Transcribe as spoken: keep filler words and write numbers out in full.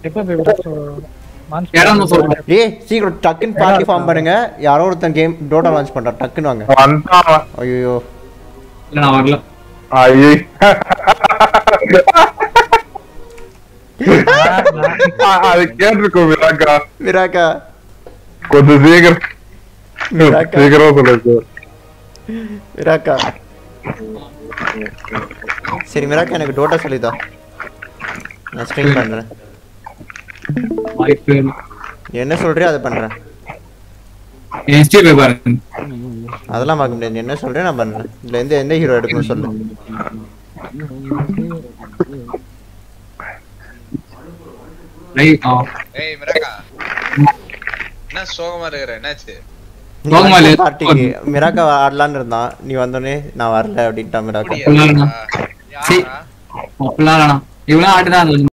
எப்ப பேப்பர் மான்ஸ் யாரோ சொல்லுங்க. ஏய் சீக்கிரம் டக்குன்னு பார்ட்டி ஃபார்ம் பண்ணுங்க. யாரோ ஒருத்தன் கேம் டோட்டா லான்ச் பண்றா. டக்குன்னு வாங்க. வந்தான். ஐயோ இல்ல நான் வரல. ஐயே. அது கேட்டிருக்கோம் மிராக்கா. மிராக்கா கொஞ்சம் சீக்கிரம் மிராக்கா. சீக்கிரம் சொல்லுங்க. மிராக்கா சரி மிராக்கா எனக்கு டோட்டா சொல்லிதா. நான் ஸ்ட்ரீம் பண்றேன். வாய்ப்பு என்ன சொல்றியோ அதை பண்றேன். எஸ்டி பேப்பர் அதெல்லாம் பார்க்க முடியாது. என்ன சொல்றேன் நான் பண்றேன். இதுல எந்த எந்த ஹீரோ எடுக்கணும் சொல்லு. லைவ் ஆ ஏய் மிராக்கா என்ன சோகமா இருக்கற என்னாச்சு? சோகமா இல்ல. பார்ட்டிக்கு மிராக்கா ஆடலான்னு இருந்தான். நீ வந்தோடனே நான் வரல அப்படின்ட்டா மிராக்கா. யாரா? யாரா? அப்பலாம் இவனா ஆடுதான்